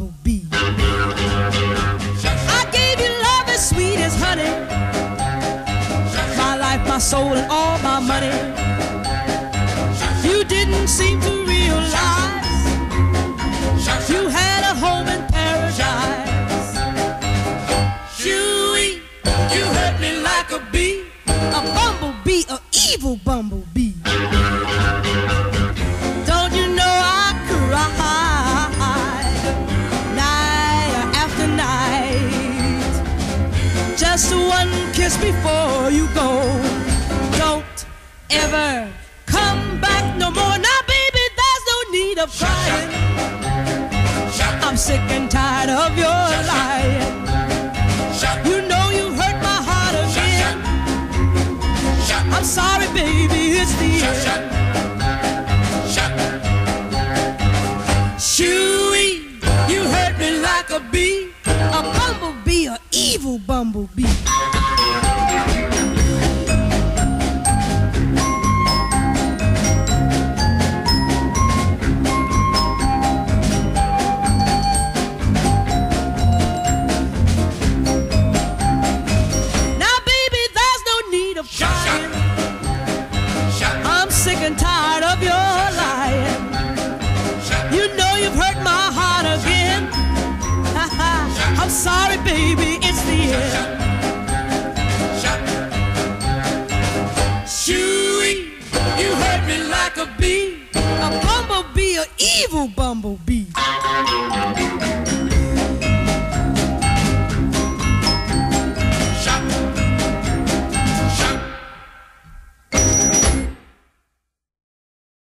bumblebee. I gave you love as sweet as honey, my life, my soul, and all my money. You didn't seem to realize you had a home in paradise. Chewy, you hurt me like a bee, a bumblebee, an evil bumblebee. Don't you know I cried night after night? Just one kiss before you go. Don't ever come back no more. Now, baby, there's no need of crying. I'm sick and tired of your lying. You know you hurt my heart again. I'm sorry, baby, it's the end. Chewy, you hurt me like a bee, a bumblebee, an evil bumblebee. I'm sick and tired of your lying. You know you've hurt my heart again. I'm sorry, baby, it's the end. Chewy, you hurt me like a bee, a bumblebee, an evil bumblebee.